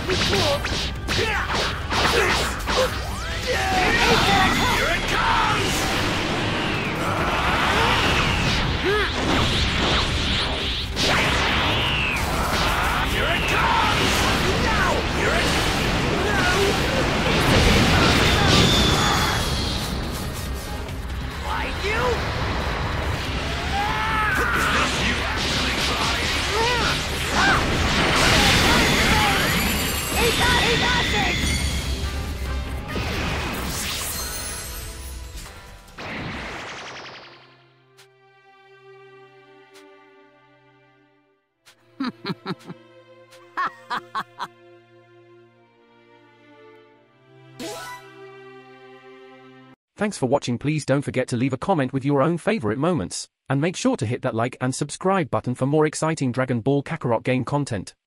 Here it comes! Here it comes! Now! Here it... Like you? Is this you actually trying? He got it! Thanks for watching. Please don't forget to leave a comment with your own favorite moments, and make sure to hit that like and subscribe button for more exciting Dragon Ball Kakarot game content.